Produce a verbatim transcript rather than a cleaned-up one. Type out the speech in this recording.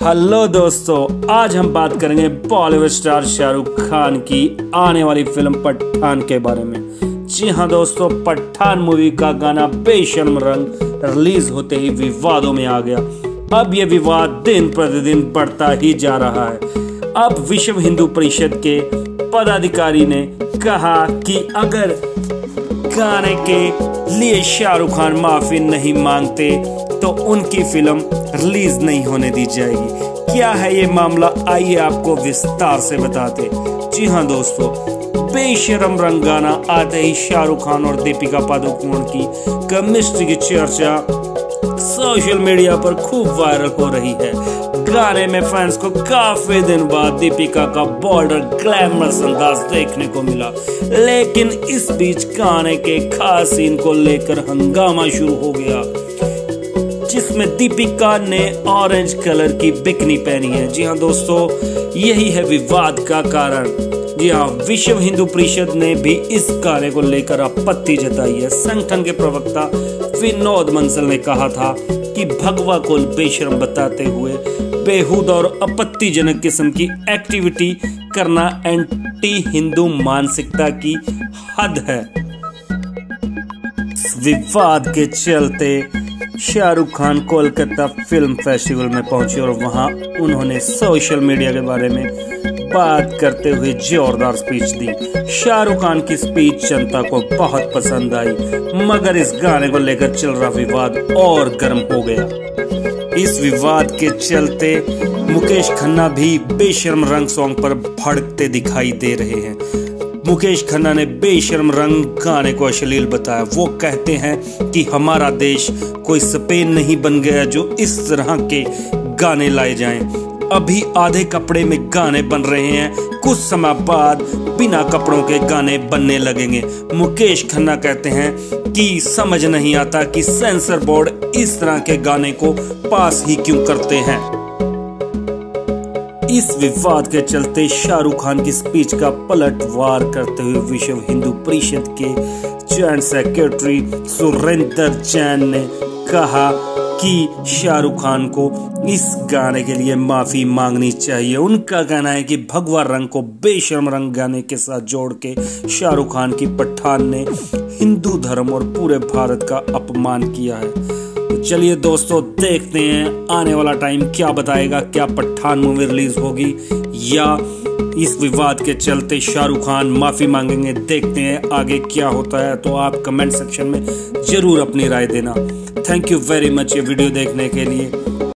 Hello दोस्तों, आज हम बात करेंगे बॉलीवुड स्टार शाहरुख खान की आने वाली फिल्म पठान के बारे में। जी हाँ दोस्तों, पठान मूवी का गाना बेशर्म रंग रिलीज होते ही विवादों में आ गया। अब ये विवाद दिन प्रतिदिन बढ़ता ही जा रहा है। अब विश्व हिंदू परिषद के पदाधिकारी ने कहा कि अगर गाने के लिए शाहरुख खान माफी नहीं मांगते तो उनकी फिल्म रिलीज नहीं होने दी जाएगी। क्या है ये मामला, आइए आपको विस्तार से बताते। जी हाँ दोस्तों, बेशरम रंग गाना आते ही शाहरुख खान और दीपिका पादुकोण की केमिस्ट्री की चर्चा सोशल मीडिया पर खूब वायरल हो रही है। गाने में फैंस को काफी दिन बाद दीपिका का बोल्ड और ग्लैमरस अंदाज देखने को मिला, लेकिन इस बीच गाने के खास सीन को लेकर हंगामा शुरू हो गया, जिसमें दीपिका ने ऑरेंज कलर की बिकनी पहनी है। जी हाँ दोस्तों, यही है विवाद का कारण। जी हाँ, विश्व हिंदू परिषद ने भी इस गाने को लेकर आपत्ति जताई है। संगठन के प्रवक्ता विनोद मंसल ने कहा था कि भगवा को बेशर्म बताते हुए बेहूदा और आपत्तिजनक किस्म की एक्टिविटी करना एंटी हिंदू मानसिकता की हद है। विवाद के चलते शाहरुख खान कोलकाता फिल्म फेस्टिवल में पहुंचे और वहां उन्होंने सोशल मीडिया के बारे में बात करते हुए जोरदार स्पीच दी। शाहरुख खान की स्पीच जनता को बहुत पसंद आई, मगर इस गाने को लेकर चल रहा विवाद और गर्म हो गया। इस विवाद के चलते मुकेश खन्ना भी बेशर्म रंग सॉन्ग पर भड़कते दिखाई दे रहे हैं। मुकेश खन्ना ने बेशर्म रंग गाने को अश्लील बताया। वो कहते हैं कि हमारा देश कोई स्पेन नहीं बन गया जो इस तरह के गाने लाए जाएं। अभी आधे कपड़े में गाने बन रहे हैं, कुछ समय बाद बिना कपड़ों के गाने बनने लगेंगे। मुकेश खन्ना कहते हैं कि समझ नहीं आता कि सेंसर बोर्ड इस तरह के गाने को पास ही क्यों करते हैं। इस विवाद के चलते शाहरुख खान की स्पीच का पलटवार करते हुए विश्व हिंदू परिषद के जॉइंट सेक्रेटरी सुरेंद्र जैन ने कहा कि शाहरुख खान को इस गाने के लिए माफी मांगनी चाहिए। उनका कहना है कि भगवा रंग को बेशर्म रंग गाने के साथ जोड़ के शाहरुख खान की पठान ने हिंदू धर्म और पूरे भारत का अपमान किया है। चलिए दोस्तों, देखते हैं आने वाला टाइम क्या बताएगा। क्या पठान मूवी रिलीज होगी या इस विवाद के चलते शाहरुख खान माफी मांगेंगे। देखते हैं आगे क्या होता है। तो आप कमेंट सेक्शन में जरूर अपनी राय देना। थैंक यू वेरी मच ये वीडियो देखने के लिए।